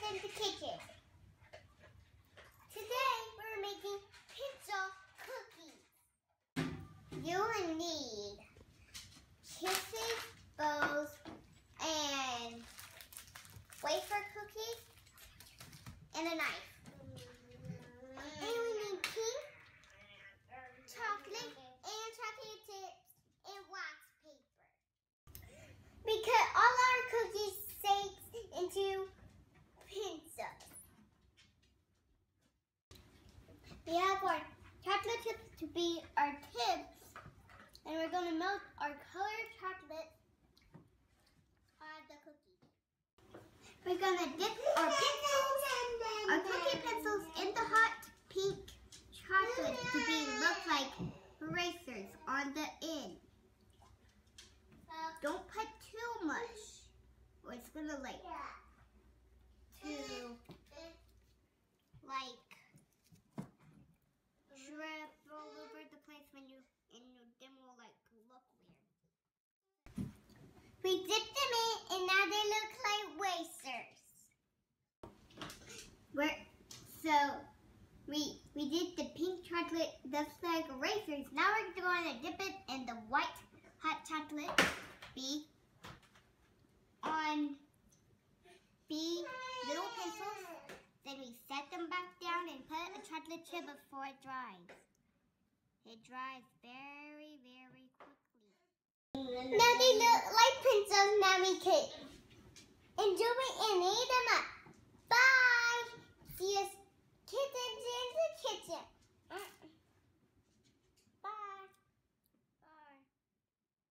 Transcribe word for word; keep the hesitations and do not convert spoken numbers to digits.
in the kitchen. Today we're making pizza cookies. You will need kisses, bows, and wafer cookies, and a knife. And we need pink, chocolate, and chocolate chips, and wax paper. We cut all our cookies shapes into pizza. We have our chocolate chips to be our tips, and we're going to melt our colored chocolate on the cookie. We're going to dip our pencils, our cookie pencils in the hot pink chocolate to be look like erasers on the end. Don't put too much, or it's going to like to like drip all over the place when you and your them will like look weird. We dipped them in and now they look like wafers. We're so we we did the pink chocolate just like erasers. Now we're going to dip it in the white hot chocolate. Be on be little pencils. Then we set them back down and put a chocolate chip before it dries. It dries very, very quickly. Now they look like pencils. Now we can enjoy and eat them up. Bye! See us kittens in the kitchen.